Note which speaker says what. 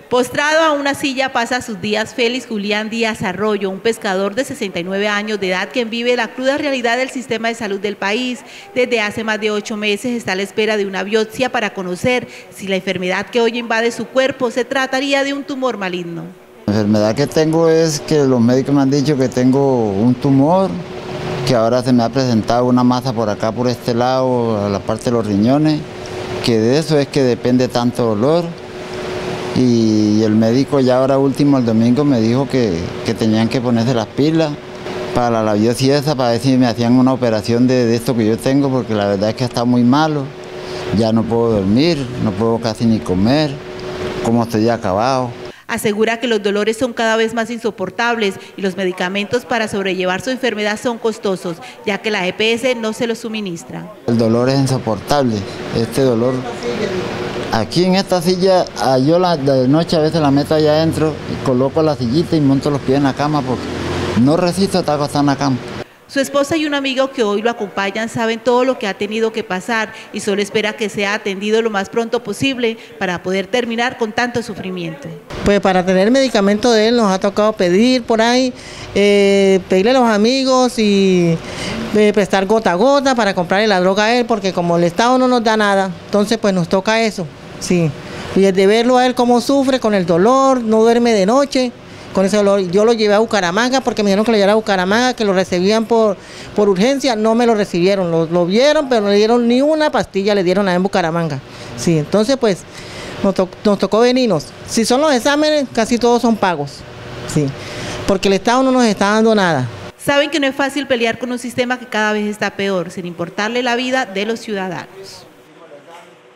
Speaker 1: Postrado a una silla pasa sus días Félix Julián Díaz Arroyo, un pescador de 69 años de edad quien vive la cruda realidad del sistema de salud del país. Desde hace más de 8 meses está a la espera de una biopsia para conocer si la enfermedad que hoy invade su cuerpo se trataría de un tumor maligno.
Speaker 2: La enfermedad que tengo es que los médicos me han dicho que tengo un tumor, que ahora se me ha presentado una masa por acá, por este lado, a la parte de los riñones, que de eso es que depende tanto dolor. Y el médico ya ahora último, el domingo, me dijo que tenían que ponerse las pilas para la biopsia esa, para ver si me hacían una operación de esto que yo tengo, porque la verdad es que está muy malo. Ya no puedo dormir, no puedo casi ni comer, como estoy acabado.
Speaker 1: Asegura que los dolores son cada vez más insoportables y los medicamentos para sobrellevar su enfermedad son costosos, ya que la EPS no se los suministra.
Speaker 2: El dolor es insoportable, este dolor. Aquí en esta silla, yo de noche a veces la meto allá adentro y coloco la sillita y monto los pies en la cama porque no resisto estar acostado en la cama.
Speaker 1: Su esposa y un amigo que hoy lo acompañan saben todo lo que ha tenido que pasar y solo espera que sea atendido lo más pronto posible para poder terminar con tanto sufrimiento.
Speaker 3: Pues para tener el medicamento de él nos ha tocado pedir por ahí, pedirle a los amigos y prestar gota a gota para comprarle la droga a él, porque como el Estado no nos da nada, entonces pues nos toca eso, sí. Y de verlo a él cómo sufre con el dolor, no duerme de noche. Con ese dolor, yo lo llevé a Bucaramanga porque me dijeron que lo llevara a Bucaramanga, que lo recibían por urgencia, no me lo recibieron, lo vieron, pero no le dieron ni una pastilla, le dieron allá en Bucaramanga. Sí, entonces pues nos tocó venirnos. Si son los exámenes, casi todos son pagos, sí, porque el Estado no nos está dando nada.
Speaker 1: Saben que no es fácil pelear con un sistema que cada vez está peor, sin importarle la vida de los ciudadanos.